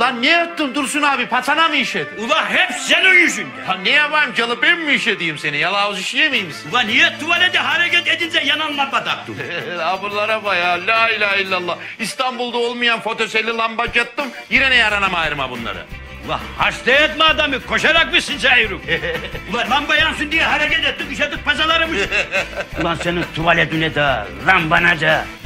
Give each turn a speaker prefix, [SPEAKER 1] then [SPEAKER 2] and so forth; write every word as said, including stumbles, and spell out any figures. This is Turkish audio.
[SPEAKER 1] Lan ne yaptın Dursun abi? Patana mı işedin?
[SPEAKER 2] Ula hep senin yüzünden.
[SPEAKER 1] Ha ne yapayım calı ben mi işedeyim seni? Yalavuz işleyemeyim misin?
[SPEAKER 2] Ula niye tuvalete hareket edince yanan lamba taktın?
[SPEAKER 1] Abırlara bak ya. La ilahe illallah. İstanbul'da olmayan fotoselli lamba cattım. Yine ne yaranama ayırma bunları.
[SPEAKER 2] Ula hasta etme adamı. Koşarak mı sıçayırım? Ula lamba yansın diye hareket ettik. Üşedik pazalarımız. Ulan senin tuvaletine de lambana da.